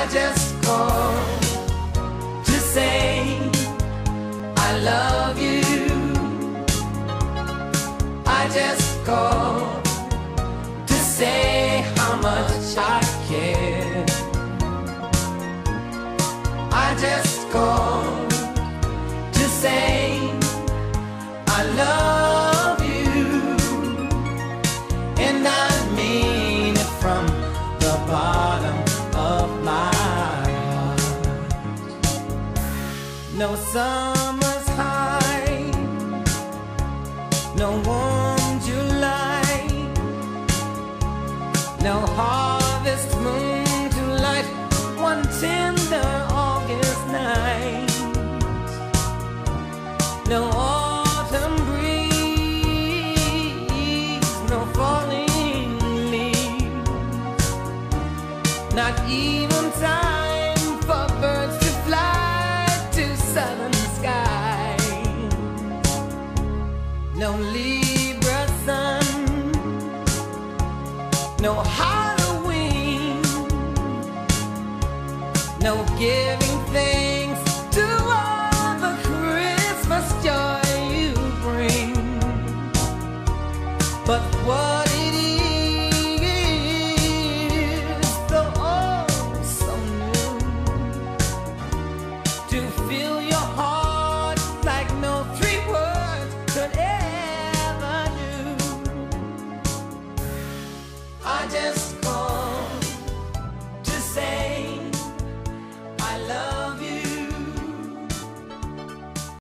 I just called to say I love you. I just called to say how much I care. I just called to say I love you, and I mean it from the bottom of my heart. No summer's high, no warm July, no harvest moon to light one tender August night, no autumn breeze, no falling leaves, not even time for birds to fly to southern skies, no Libra sun, no Halloween, no giving thanks to all the Christmas joy you bring. But what it is